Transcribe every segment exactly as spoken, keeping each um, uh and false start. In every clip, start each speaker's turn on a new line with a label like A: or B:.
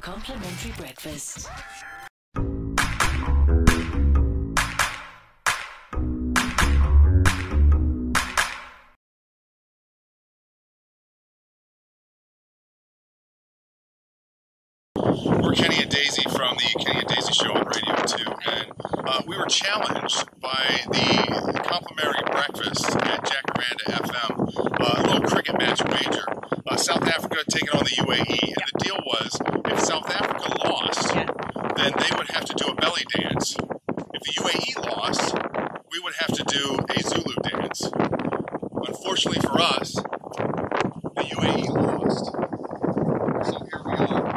A: complimentary breakfast.
B: We're Kenny and Daisy from the Kenny and Daisy Show on Radio two, and uh, we were challenged by the complimentary breakfast at Jacaranda F M, uh, a little cricket match wager. Uh, South Africa taking on the U A E, and the deal was if South Africa lost, then they would have to do a belly dance. If the U A E lost, we would have to do a Zulu dance. Unfortunately for us, the U A E lost. So here we are.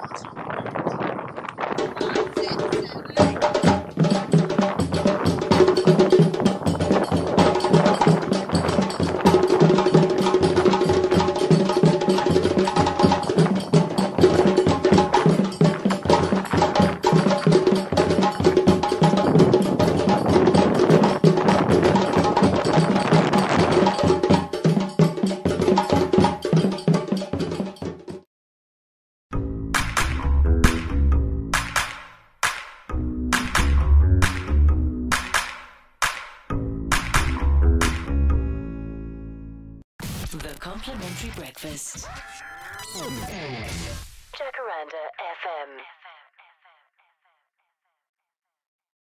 A: The complimentary breakfast. Jacaranda F M.